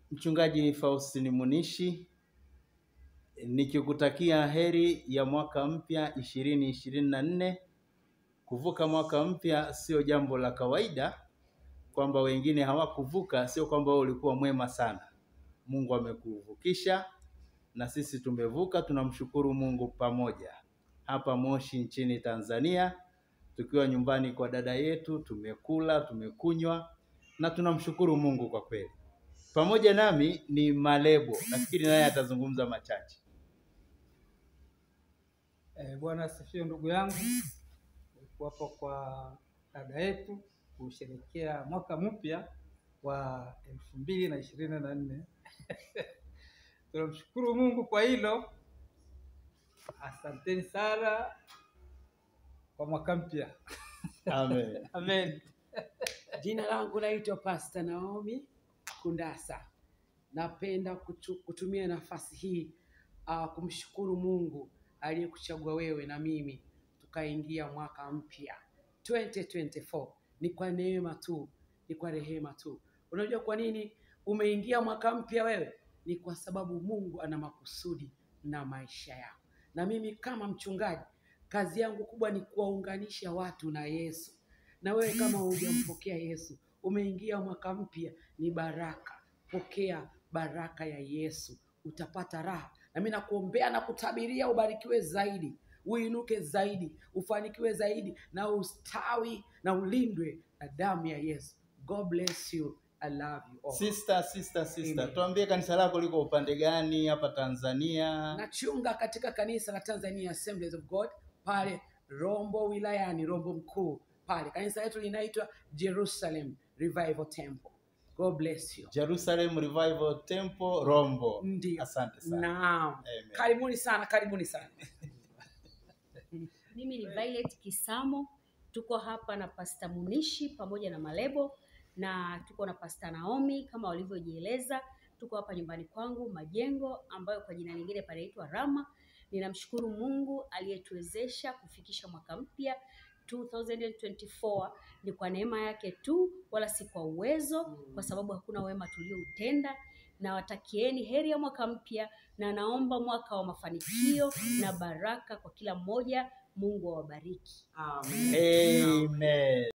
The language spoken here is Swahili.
Mchungaji Faustini Munishi, nikikutakia heri ya mwaka mpya 2024. Kuvuka mwaka mpya sio jambo la kawaida, kwamba wengine hawakuvuka sio kwamba wewe ulikuwa mwema sana. Mungu amekuvukisha na sisi tumevuka, tunamshukuru Mungu pamoja. Hapa Moshi nchini Tanzania, tukiwa nyumbani kwa dada yetu, tumekula, tumekunywa na tunamshukuru Mungu kwa kweli. Pamoja nami ni Malebo, nafikiri naye atazungumza machache. Bwana asifiwe ndugu yangu. Hapo kwa dada yetu kusherehekea mwaka mpya wa 2024. Tunamshukuru Mungu kwa hilo. Asanteni sana kwa mwaka mpya. Amen. Amen. Jina langu naitwa Pastor Naomi Kundasa. Napenda kutumia nafasi hii kumshukuru Mungu aliyekuchagua wewe na mimi tukaingia mwaka mpya 2024. Ni kwa neema tu, ni kwa rehema tu. Unajua kwa nini umeingia mwaka mpya wewe? Ni kwa sababu Mungu ana makusudi na maisha yako. Na mimi kama mchungaji, kazi yangu kubwa ni kuwaunganisha watu na Yesu. Na wewe kama hujampokea Yesu, umeingia mwaka mpya, ni baraka. Pokea baraka ya Yesu, utapata raha. Na mimi nakuombea na kutabiria ubarikiwe zaidi, uinuke zaidi, ufanikiwe zaidi, na ustawi na ulindwe na damu ya Yesu. God bless you. I love you all. Sister, tuambie kanisa lako liko upande gani hapa Tanzania? Nachunga katika kanisa la Tanzania Assemblies of God pale Rombo wilayani, Rombo mkuu pale. Kanisa letu linaitwa Jerusalem Revival Temple. God bless you. Jerusalem Revival Temple Rombo. Ndiyo. Asante sana. Naam. Karibuni sana, karibuni sana. Mimi ni Violet Kisamo. Tuko hapa na Pastor Munishi pamoja na Malebo, na tuko na Pastor Naomi kama walivyojieleza. Tuko hapa nyumbani kwangu Majengo, ambayo kwa jina lingine panaitwa Rama. Ninamshukuru Mungu aliyetuwezesha kufikisha mwaka mpya 2024. Ni kwa neema yake tu, wala si kwa uwezo, kwa sababu hakuna wema tulioutenda. Na watakieni heri ya mwaka mpya, na naomba mwaka wa mafanikio na baraka kwa kila mmoja. Mungu awabariki. Amen. Amen.